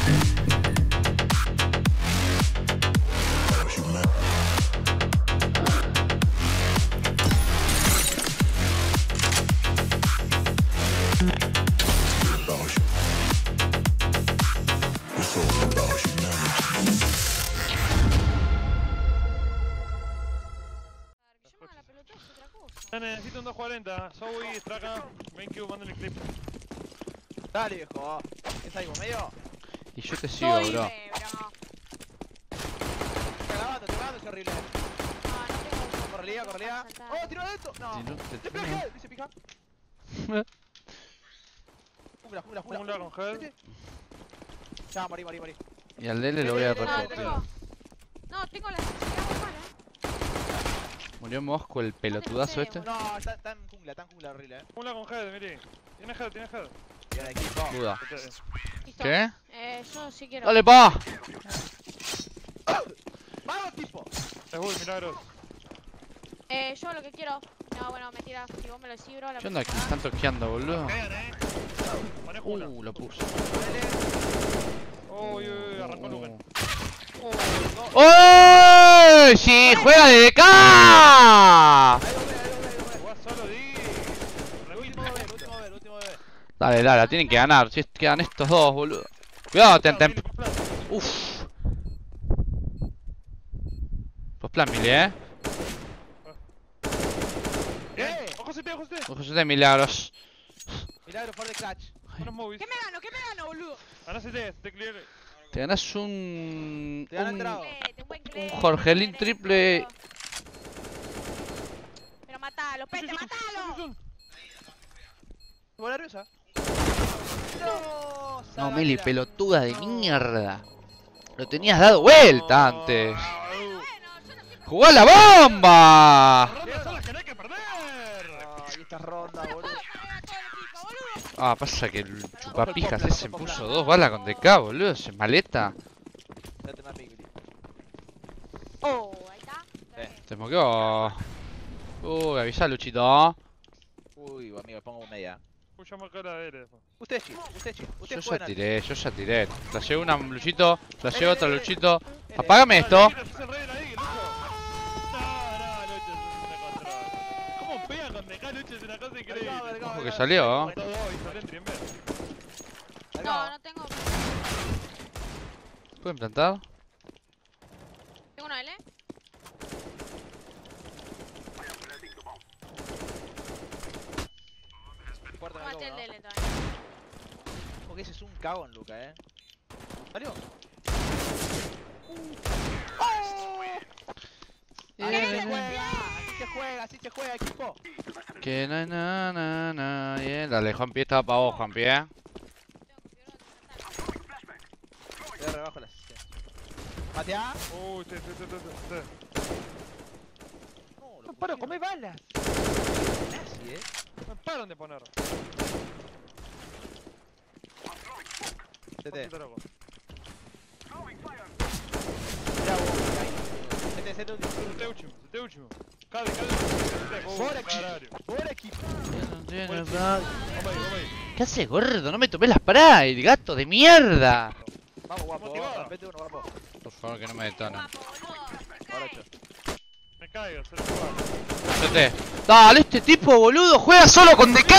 Necesito un 240, Zoe, Straka, BenQ, manden el clip. Dale, viejo. ¿Qué está ahí, vos medio? Y yo te sigo, bro. Te grabando, es horrible. Correlía. ¡Oh, tiro adentro! No. ¡Te pega! Dice pija. Jungla. Jungla con head. Ya, morí. Y al Dele lo voy a reportear. No, tengo la... Murió Mosco el pelotudazo este. No, está en jungla horrible, Jungla con head, miri. Tiene head. Y ahora equipo. Duda. Listo. ¿Qué? Yo sí quiero. ¡Dale, pa! ¡Vamos, tipo! Es Bull, milagros. Yo lo que quiero. No, bueno, mentira. Si vos me lo decís, bro. ¿Qué onda? ¿Qué están toqueando, boludo? Cagan, Poné Jungla. Lo puse. Uy, arrancó Lugen. ¡Oh! ¡Sí! ¡Juega de DK! Jugás solo, di. Último B. Dale, la tienen que ganar. Si quedan estos dos, boludo. Cuidado, Tentem. Uff. Pues plan, Mili, Ojo CT. Ojos de milagros. Milagro por de clutch. Buenos movies. ¿Qué me gano, boludo? Ganá CT clear. Te ganas un... Te gana el trago. Un Jorgelín triple. Pero matalo, pete, matalo. ¿Vos nerviosa? No, Mili, pelotuda de mierda. Lo tenías dado vuelta antes. ¡Jugá la bomba! Rondas son las que no hay que perder. Y esta ronda, boludo. Ah, pasa que el chupapijas ese puso 2 balas con DK, boludo. Ese maleta. Date más pico, Oh, ahí está. Te moqueó. Uy, avisa, Luchito. Uy, amigo, pongo un media. Puya más cara de él. Usted chill. Yo ya tiré. La llevo una Luchito, la llevo otra Luchito. Apágame esto. ¿Cómo pega con DK, Lucho? Es una cosa increíble. Ojo que salió. No tengo. ¿Pueden plantar? Tengo una L. Cuarto en el Maté el lobo, DL también. Porque ese es un cagón, Luca, ¿Salió? Así se juega, equipo. Que bien. Dale, Juanpi, estaba para vos, Juanpi, Voy a rebajo la asistencia. ¿Matea? Uy, sí. No paro, come balas. Así, No paran de poner. CT. CT último. Cabe. Por equipo. ¿Qué haces, gordo? No me tomé las Pride, gato de mierda. Vamos, guapo. Vete uno, guapo. Por favor, que no me detonen. Ahora 8. Me caigo, se lo juega. CT. Dale, este tipo, boludo, juega solo con DK.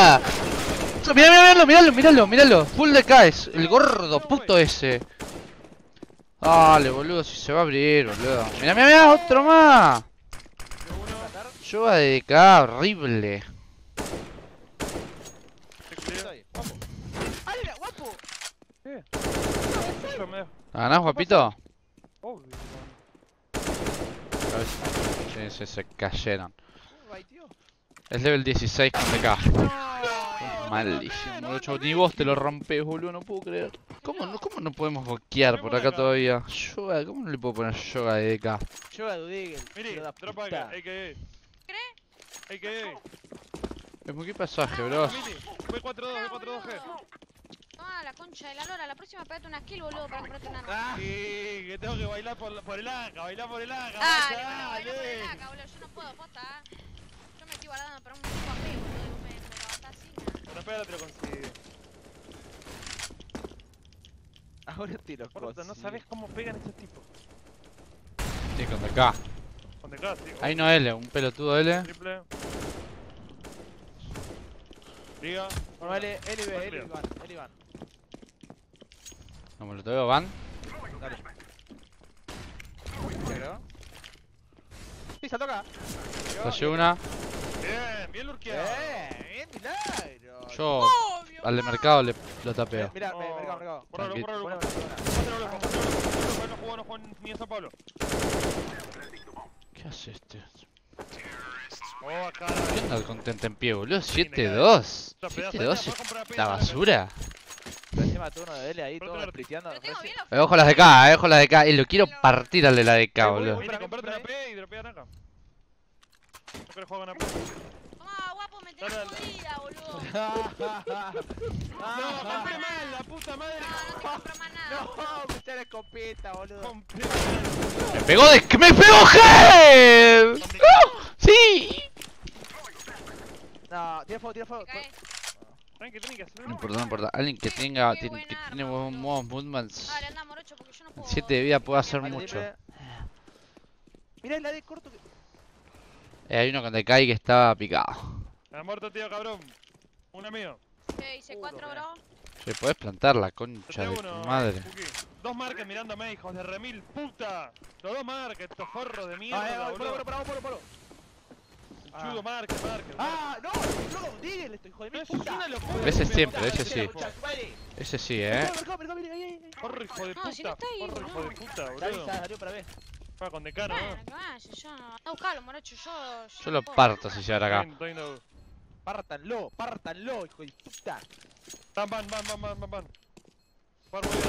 Míralo. Full DK es el gordo puto ese. Dale, boludo, si se va a abrir, boludo. Mira, otro más. Yoga de DK, horrible. Guapo. ¿La ganás, guapito? Obvio. Sí, se cayeron. Es level 16 con DK. Malísimo, boludo. Ni vos te lo rompes, boludo, no puedo creer. ¿Cómo no podemos boquear por acá todavía? Yoga, ¿cómo no le puedo poner yoga de DK? Yoga de Digel. Miri, drop acá, a.k.a. a.k.a. Es muy qué pasaje, bro. Miri, V42, G. No, la concha de la lora. La próxima pegate una kill, boludo, para comprarte una arma. Sí, que tengo que bailar por el AK, Bailar por el AK, boludo. Yo no puedo, posta. Yo me estoy guardando para un tipo AP, boludo. Y me levantás así. Pero pégate, te lo consigue. Ahora tiro Gordo, no sabes cómo pegan estos tipos. Sí, con de acá. Con de acá, sí. Ahí no L, un pelotudo L. Triple. Liga. Bueno, L y B, L y van. No me lo veo, van. Dale. ¿Se creo? Sí, saltó acá. Flashé una. Bien lurkeado. Bien, milagro. Yo Obvio. al de mercado lo tapeo. Mirá, mercado. Borralo, borralo. Bueno, No jugó ni en San Pablo. ¿Qué hace este? Oh, acá. ¿Qué onda con Tentempié, boludo? 7-2. 7-2 la basura. encima tú uno de L ahí, todo spliteando. Pero tengo bien la Ojo las de K, ojo las de K. Lo quiero partir al de la de K, boludo. Vine a comprarte una P y dropean acá. No querés jugar con una P. Toma, guapo, me tenés Dale. jodida, boludo. No, compré mal, la puta madre. No te compro más nada. No, me está la escopeta, boludo. Compré ¡Me pegó de... ¡Me pegó Head! ¡Sí! No, tira fuego. Te caes. Tranqui, tenés que hacer No importa, no importa. Alguien que tenga... que tiene buenos movements. Dale, anda, morocho, porque yo no puedo. 7 de vida puede hacer Vale, mucho. triple. Mirá la de corto que... Hay uno con Dekai que estaba picado. Me ha muerto, tío, cabrón. Una mío. Hice 4, bro. Che, podés plantar la concha Te de uno, tu madre. Cookie. Dos marcas mirándome, hijos de remil puta. Los dos marcas, estos forros de mierda, boludo. Polo. Chudo, marca. Ah, no, no, dígale esto, hijo de No, mil eso es puta. una locura. Ese que me siempre, contaste. ese sí. Ese sí, Mercado, ahí. Forro, hijo de No, si no puta. está ahí, Forro, hijo de boludo. puta, Dale, boludo. salió para B. Juega con decano, Bueno, ¿no? que vaya, yo no. Anda a buscarlo, morocho, Yo lo no puedo. parto si llegara acá. Estoy yendo. Pártanlo, hijo de puta. Van. Par, voy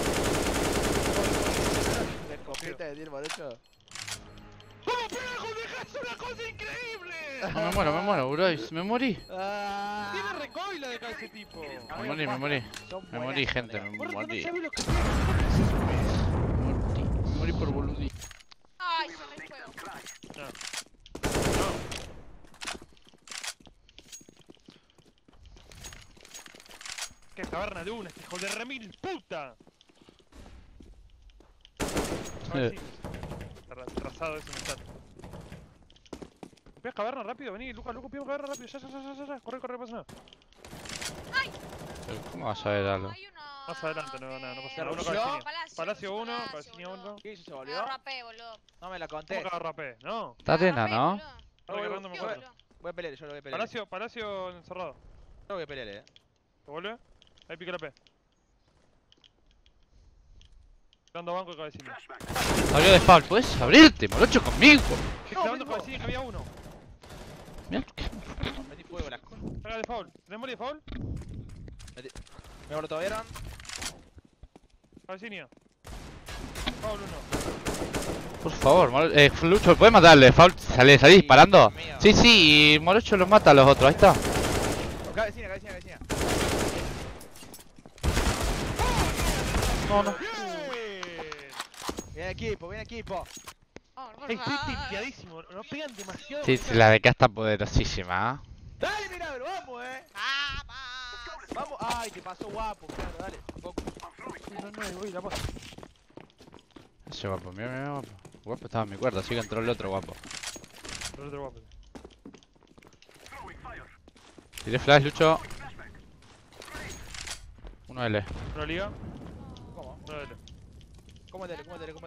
La escopeta de tiene morocho. ¿Cómo carajo dejas una cosa increíble? No, me muero, bro. Me morí. Tiene recoil la de acá ese tipo. Me morí, gente. Me Gordo, no morí. sabes lo que Me morí por boludí. Ay, se me juego. No. Que caverna de una, este hijo de remil puta. Está retrasado ese mensaje. ¿Pias caverna rápido? Vení, Lucas, pias caverna rápido. Ya. Corre, pasa nada. ¿Cómo vas a ver algo? Hay uno. Más adelante, no pasa nada. Uno ¿Palacio? Cabecini. Palacio uno, Cabecini boludo. otro. ¿Qué hizo? ¿Se Me volvió? rapé, boludo. No me la ¿Cómo conté. que agarra P? No. Está Atena, Rapé, ¿no? boludo. Estoy agarrando Sí, me boludo. Voy a pelear, yo lo voy a pelear. Palacio encerrado. Yo lo voy a pelear, ¿Te vuelve? Ahí pica la P. Dando banco de Cabecini. Abrió de foul, ¿puedes abrirte, morocho, conmigo? Clavando Cabecini que había uno. Mirá, Metí fuego las cosas. Haga de foul. ¿Tenés mori de foul? Me volvieron. Cabecini. Foul uno. por favor, Lucho, ¿puedes matarle? Foul, salí disparando. Sí, y Morocho los mata a los otros, ahí está. Cabecina. No. Bien equipo. Oh, por Estoy favor. timpiadísimo. No pegan demasiado. Sí, la de acá está poderosísima, ¿eh? Dale, Milagro, vamos, Vamos. Ay, te pasó guapo, claro, dale. No, voy, la paso. Ese guapo, mira, guapo. Guapo estaba en mi cuerda, así que entró el otro guapo. El otro guapo. Tiré flash, Lucho. Uno L. Una liga. ¿Cómo? Una L. ¿Cómo es dele?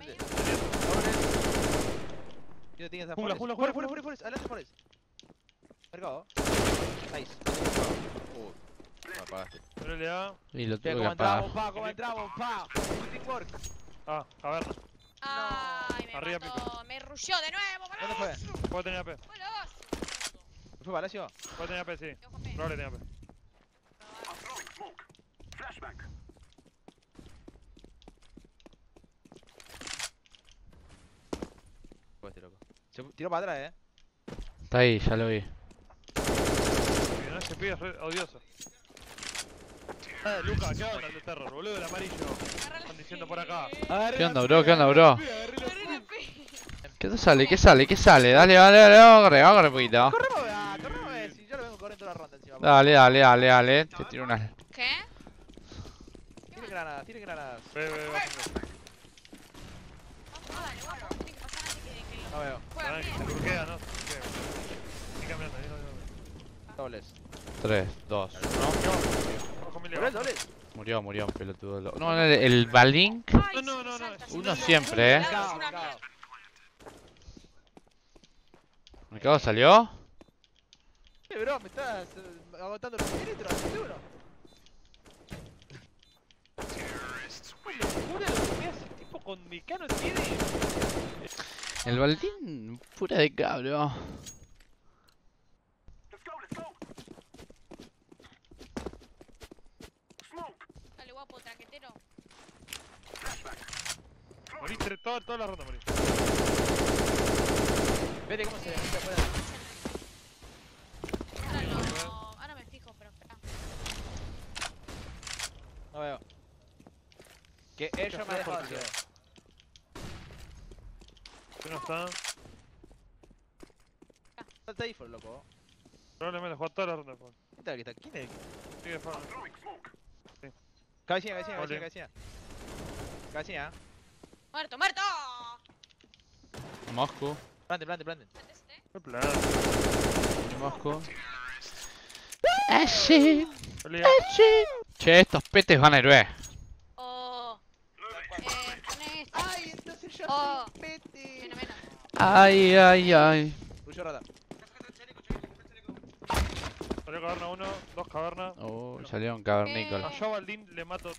Yo te tienes a Jungla, Forest, adelante Forest. Mercado. Nice. Me apagaste. Una LA. Y lo tuve que ¿Cómo apagar. entramos, pa? Teamwork. Ah, caverna. Ay, me Arriba, mató. Me rusheó de nuevo, ¿Dónde boludo. fue? Puede tener AP. ¿Me fue Palacio? Puede tener AP, sí. Probable tener AP. Fue este loco. Se tiró para atrás, Está ahí, ya lo vi. No, ese pibe es re odioso. Luca, ¿qué onda el de terror, boludo? El amarillo. Están diciendo por acá. ¿Qué onda, bro? ¿Qué sale? Dale, corre, poquito. Corremos, si yo lo vengo corriendo la ronda encima. Dale. Te tiro una. ¿Qué? ¿Quieren granadas, tiren granadas. Ve. Dale, guapo. Tiene que pasar antes que No veo. lo jueguen Que se bien. turquea, ¿no? Estoy cambiando, ahí. Dobles. 3, 2. No, ¿qué va? Ojo, Emilio. Dobles. Murió, pelotudo. No, el Balink. Ay, No, se no, salta, se uno salta. siempre, Es una Cao. mierda. ¿Mercado salió? Bro, me estás agotando los milímetros, seguro. Locura lo que me hace el tipo con Mecano tiene. El Balín, pura de cabro. Dale, guapo, traquetero. Morí toda la ronda, morí. Vete cómo se puede. Ahora me fijo, pero espera. No veo. Que ellos me han dejado ciego. ¿Qué no está? Salta ahí, for loco. Probablemente jugó toda la ronda, Juan. ¿Quién está? ¿Quién es? Sigue de forma. Cabecilla. Cabecilla. ¡Muerto, muerto! Mosco. Plante. ¿Entendiste? Qué plan. Mosco. Así. Pelea. Che, estos petes van a héroe. Poné esto. Ay, entonces yo Oh. soy pete. Menos. Ay. Ruyo rata. Salió caverna 1, 2 cavernas. Oh, salieron cavernícolas. A yo Baldín lo mato.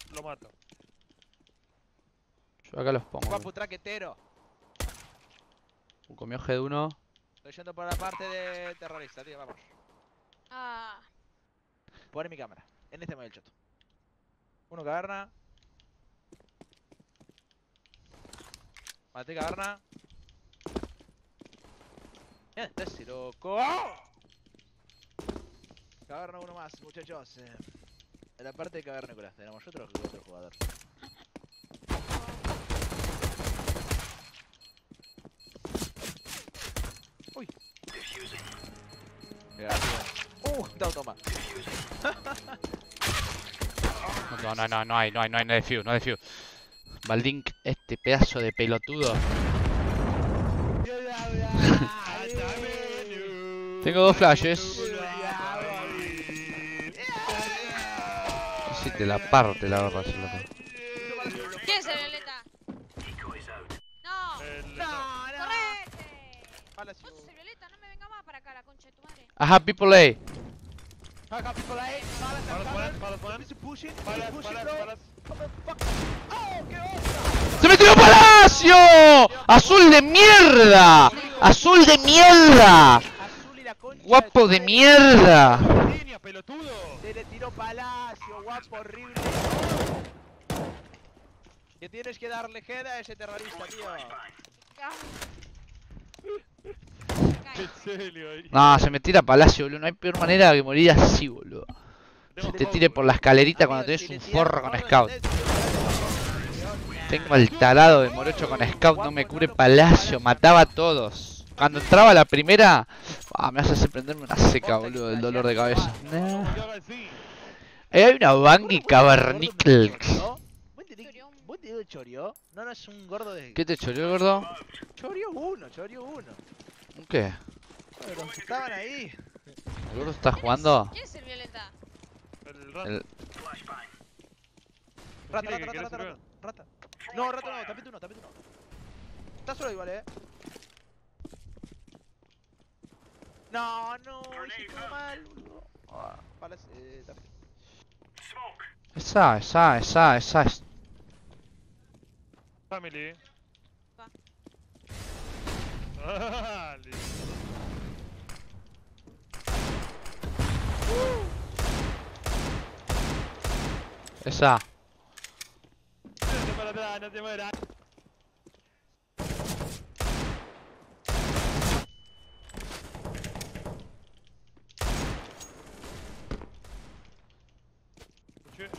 Yo acá los pongo. Guapo traquetero. Comió G de uno. Estoy yendo por la parte de terrorista, tío, vamos. Ah. Pon mi cámara. En este modelo choto. Uno caverna. Maté caverna. Mira, está ese loco. Caverna uno más, muchachos. En la parte de cavernícolas tenemos otro jugador. Uy. Cuidado, toma. No hay defuse. Baldín, este pedazo de pelotudo. Tengo 2 flashes. Si te la parte la barra, si la tengo. ¿Quién es el violeta? No. ¡Correte! Vos sos el violeta, no me venga más para acá, la concha de tu madre. Ajá, people A. ¡Se metió Palacio! ¡Azul de mierda! ¡Azul de mierda! Azul y la concha. ¡Guapo de mierda! Línea, pelotudo. Se le tiró Palacio, guapo, horrible. Que tienes que darle head a ese terrorista, tío. En serio, ahí. No, se me tira Palacio, boludo. No hay peor manera que morir así, boludo. Se te tire por la escalerita cuando tenés un forro con scout. Tengo el talado de morocho con scout, no me cubre Palacio, mataba a todos. Cuando entraba la primera, me hace prenderme una seca, boludo, del dolor de cabeza. Hay una Bangui Cavernicles. ¿Vos te digo choreó? No, es un gordo de... ¿Qué te choreó, gordo? Choreó uno. ¿Qué? Bueno, estaban ahí. ¿El gordo está jugando? ¿Quién es el violeta? El rato. El... Rata. No, rata no, tapete uno. Está solo igual, No, hice todo mal, boludo. Tapete. Esa es... Family. Va. Dale. Esa. No te mueras. Escuché.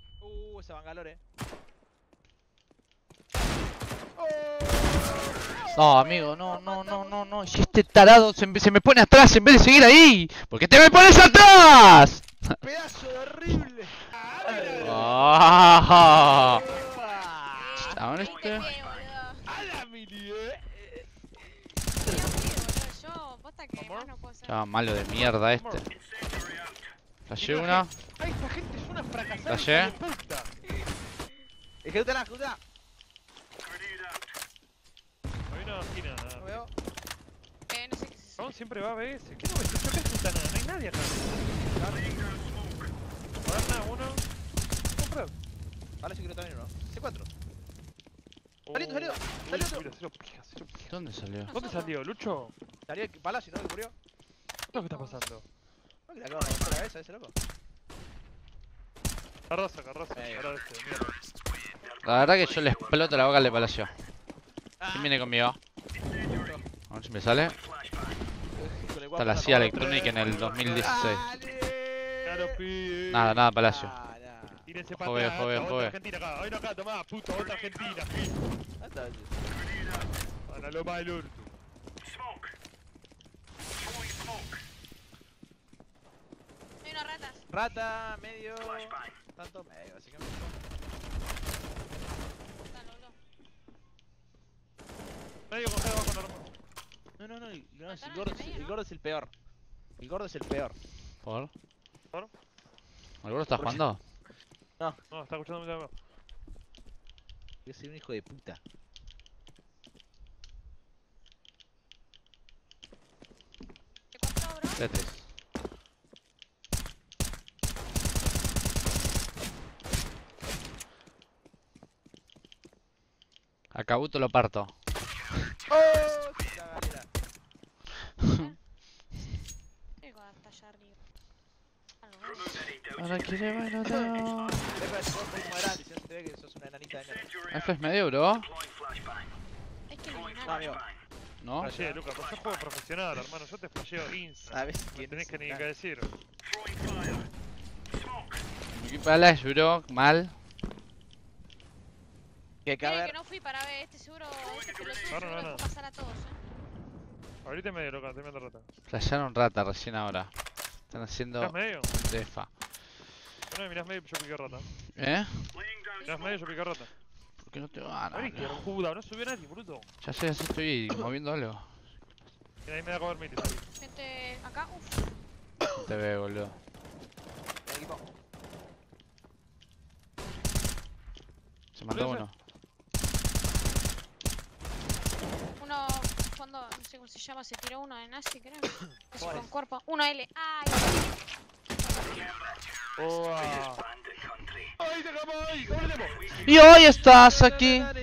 Ese Bangalore. No, amigo, no. Si este tarado se me pone atrás en vez de seguir ahí. ¿Por qué te me pones atrás? Pedazo de horrible. Ah. Chabón este. A la mini, Yo, posta que más no puedo ser. Chabón malo de mierda este. Flashé una. Ay, esta gente es una fracasada. Flashé. hija de puta. Ejecútala, ejecútala. Hay una esquina. No veo. No sé qué es. Chabón siempre va a BS. ¿Qué no ves? Yo qué puta nada. No hay nadie acá. Guarda uno. Comprar. Vale, si quiero también uno. C4. Salió, Uy, salió. mira, cero pija, cero pija. ¿Dónde salió? ¿Dónde salió, Lucho? Salió el Palacio, ¿no? Que murió. ¿Qué es lo que está pasando? No, que le acabo de romper la cabeza a ese loco. Carroza, ahora este, mierda. La verdad que yo le exploto la boca al de Palacio. ¿Quién viene conmigo? A ver si me sale. Está la CIA Electronic en el 2016. Claro, pibe. Nada, Palacio. Tírense Joder, para joder, atrás, joder. otra Argentina acá, hay uno acá, tomá, puto, otra Argentina. Para lo más del orto. Hay unas ratas. Rata, medio. Tanto medio, básicamente. Dale, boludo. Medio coger abajo normal. No, el Mataron gordo, al de medio, el ¿no? gordo es el peor. El gordo es el peor. ¿Por? ¿Por? ¿El gordo está jugando? No, está escuchando mi tema. Yo soy un hijo de puta. ¿Qué pasó, bro? Tetris. A Kabuto lo parto. ¡Oh! Cagalera. Llego hasta allá arriba. Ahora quiere bailoteo. Deja, sos muy moderante, si no se te ve que sos una enanita de mierda. F es medio, bro. Hay que eliminar. No, amigo. ¿No? Flashé, Lucas, pues yo juego profesional, hermano, yo te flasheo insta. ¿Sabes No quién tenés es que ni el que decir. Palacio, bro. Mal. Que Miren caber. que no fui para ver este seguro. Este pelotudo No, no, seguro no. dejó pasar a todos, Ahorita medio, Lucas, estoy viendo rata. Flasharon rata recién ahora. Están haciendo ¿Mirás medio? defa. No, mirás medio, yo piqué rata. ¿Eh? Mirás medio, yo piqué rata. ¿Por qué no te van? Ay, qué juda, no subió nadie, bruto. Ya sé, así estoy moviendo algo. Mira, ahí me da cover mid. Gente acá, uff. No te veo, boludo. El equipo. Se mandó ¿Puede ser? uno. Uno, fondo, no sé cómo se llama, se tiró uno de Nazi, creo. Es ¿Cuál con es? cuerpo. Uno L. ¡Ay! ¡Oh! ¡Ay, te acabó ahí! ¡Cómo le demos! Y hoy estás aquí. Dale,